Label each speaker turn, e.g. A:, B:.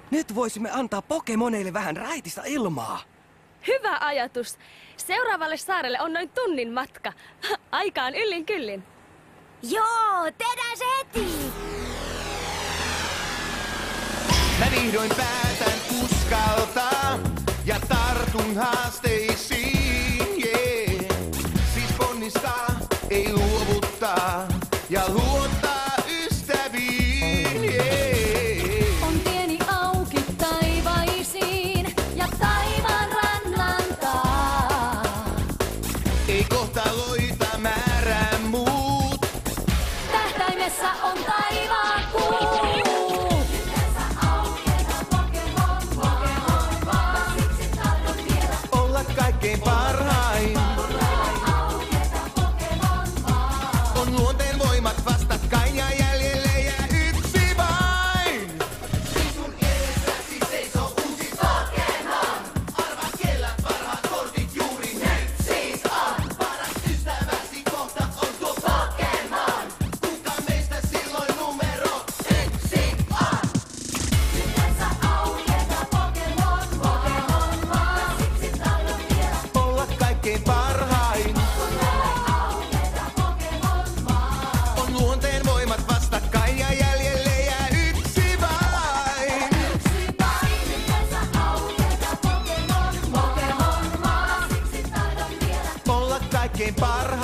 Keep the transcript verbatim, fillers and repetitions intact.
A: Nyt voisimme antaa Pokemoneille vähän raitista ilmaa.
B: Hyvä ajatus. Seuraavalle saarelle on noin tunnin matka. Aikaan yllin kyllin.
C: Joo, tehdään se heti!
D: Mä vihdoin päätän uskaltaa ja tartun haasteisiin, yeah. Siis ponnistaa, ei luovuttaa ja luottaa ystäviin, yeah.
C: On tieni auki taivaisiin ja taivaan rannantaa.
D: Ei kohtaloita määrää muut.
C: Tähtäimessä on taivaan kuu.
D: Kaikkein parhain. On luonteen voimat vastakkain ja jäljelle jää yksi vain. Sinun edessäsi seisoo uusi Pokemon. Arvaa kellä parhaat kortit juuri nyt siis on. Paras ystäväsi kohta on tuo Pokemon. Kuka meistä silloin numero yksi on? Nyt sä auketa Pokemon, Pokemon vaan. Siksi taidon olla kaikkein parhain. On luonteen voimat vastakkain ja jäljelle jää yksi vain. Yksi vain, miten sä auketa Pokemon, Pokemon vaan. Siksi taidon vielä olla kaikkein parhain.